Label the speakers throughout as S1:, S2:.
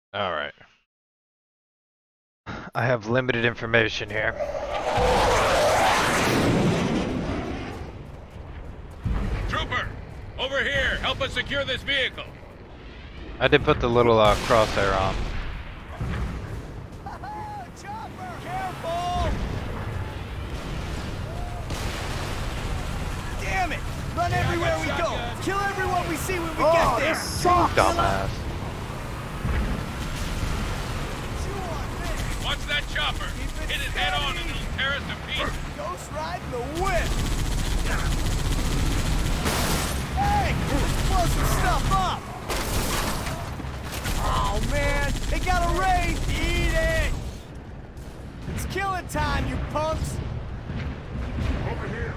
S1: Alright. I have limited information here.
S2: Trooper! Over here! Help us secure this vehicle!
S1: I did put the little crosshair on.
S3: Chopper! Careful! Damn it! Run everywhere we go! Kill everyone we see when we get there!
S4: This sucks!
S1: Dumbass.
S2: Watch that chopper! Hit it head on and it'll tear us to pieces!
S3: Ghost riding the whip! Hey! Let's blow some stuff up! Oh man! They got a raid! Eat it! It's killing time, you punks!
S4: Over here!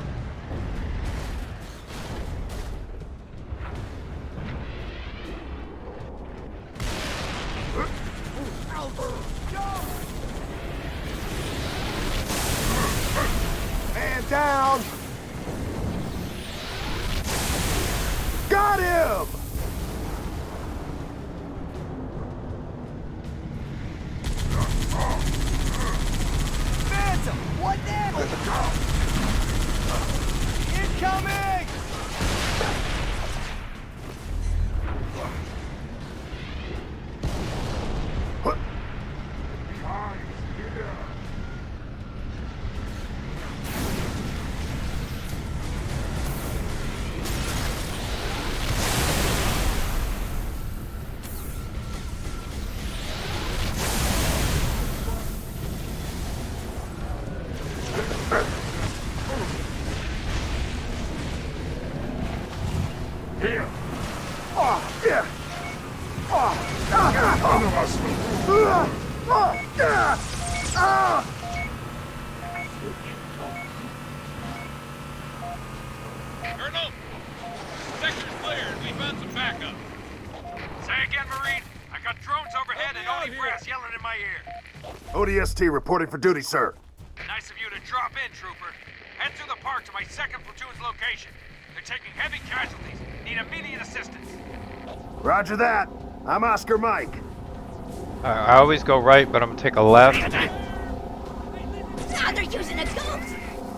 S4: Man down! Got him!
S3: Phantom! What now? Incoming!
S4: Here! Oh, yeah! Oh, none of us!
S2: Colonel! Sector's cleared. We found some backup. Say again, Marine. I got drones overhead and only brass yelling in my ear.
S4: ODST reporting for duty, sir.
S2: Nice of you to drop in, Trooper. Head through the park to my 2nd platoon's location. They're taking heavy casualties. Need immediate assistance.
S4: Roger that. I'm Oscar Mike.
S1: I always go right, but I'm gonna take a left.
S5: Now they're using a ghost!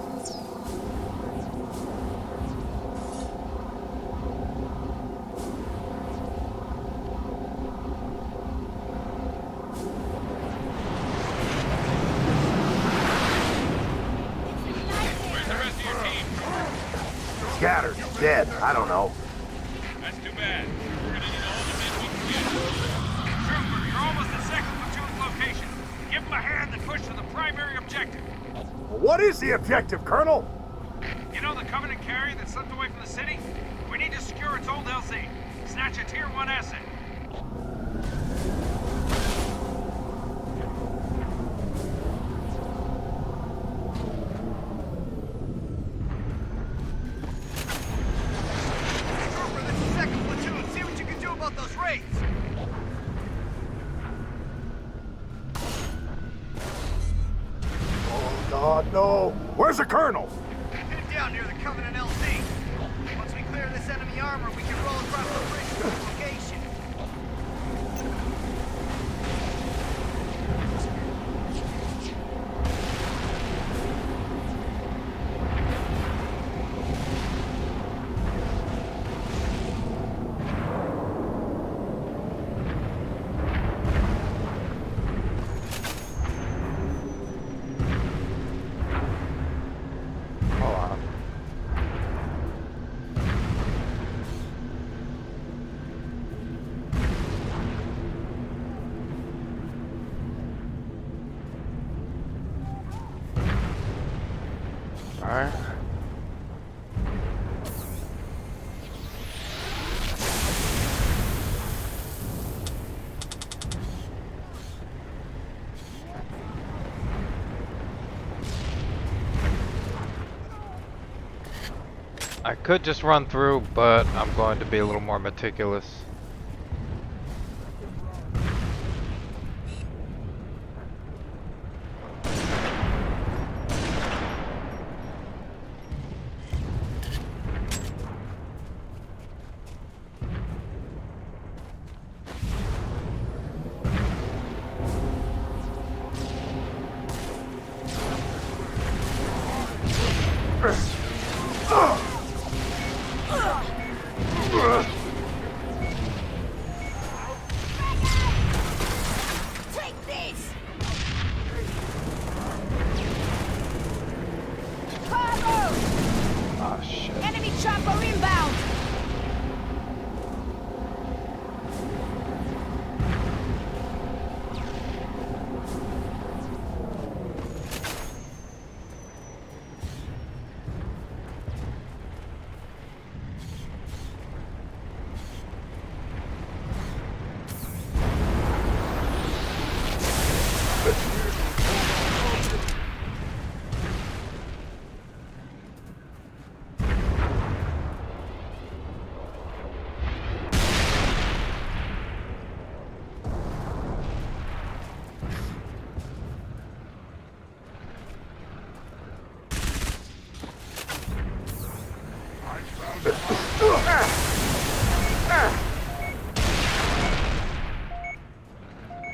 S2: Where's the rest of your team?
S4: Scattered. Dead. I don't know.
S2: That's too bad. We're gonna need all the men we can get. Trooper, you're almost at 2nd platoon's location. Give them a hand and push to the primary objective.
S4: What is the objective, Colonel?
S2: You know the Covenant carrier that slipped away from the city? We need to secure its old LZ. Snatch a Tier 1 asset.
S3: Trooper, this is 2nd platoon. See what you can do about those raids!
S4: Oh, God, no. Where's the Colonel?
S3: Head down near the Covenant LZ. Once we clear this enemy armor, we can roll across the bridge to its location.
S1: Hold on. Alright. I could just run through, but I'm going to be a little more meticulous.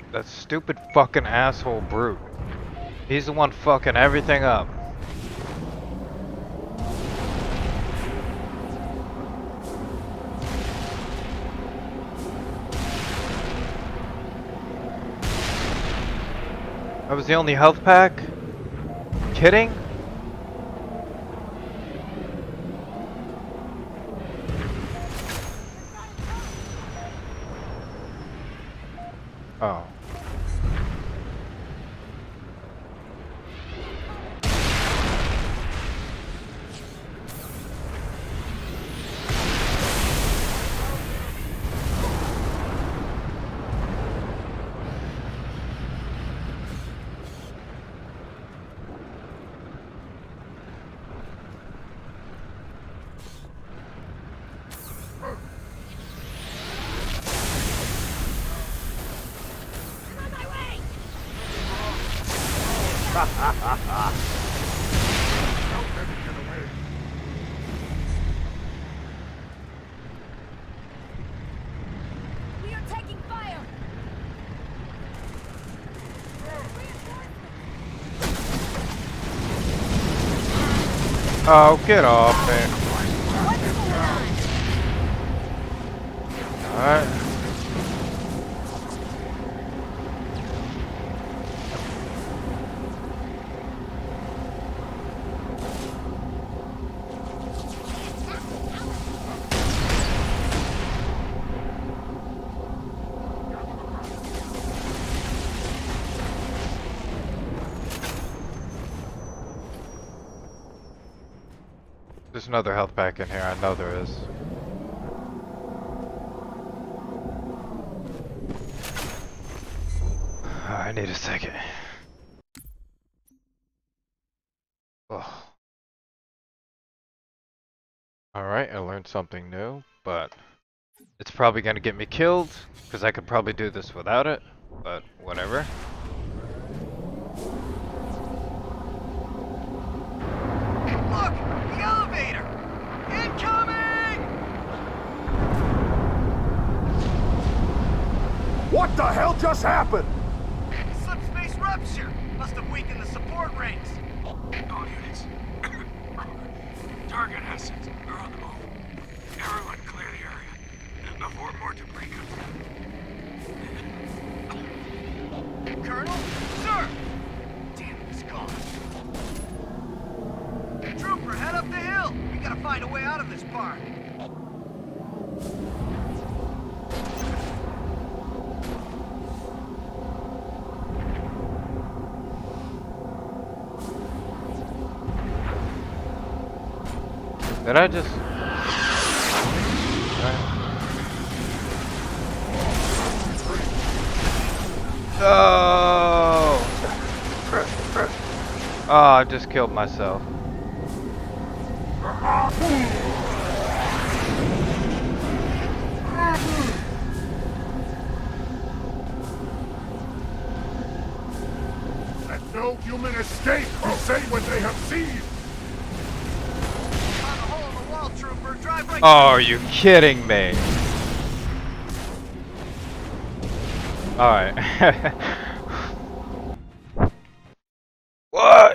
S1: That stupid fucking asshole brute. He's the one fucking everything up. That was the only health pack? Kidding? Oh.
S5: We are taking fire!
S1: Oh, get off me. Alright. There's another health pack in here, I know there is. Oh, I need a second. Oh. Alright, I learned something new, but it's probably gonna get me killed, because I could probably do this without it, but whatever.
S3: Look! The elevator! Incoming!
S4: What the hell just happened?
S3: Subspace rupture! Must have weakened the support rings.
S2: All units. Target assets are on the move. Everyone clear the area before more debris comes.
S3: Colonel? Sir! Damn it, he's gone. Trooper, head up the hill! We gotta find a way out of this park.
S1: Did I just... Oh! Oh, I just killed myself.
S4: Let no human escape to say what they have seen!
S3: On the hole in the wall, Trooper. Drive right
S1: Oh, are you kidding me? Alright. What?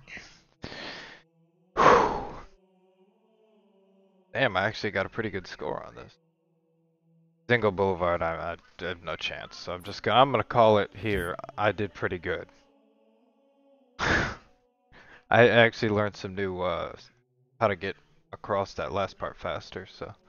S1: Damn, I actually got a pretty good score on this. Zingo Boulevard, I have no chance. So I'm gonna call it here. I did pretty good. I actually learned some new how to get across that last part faster, so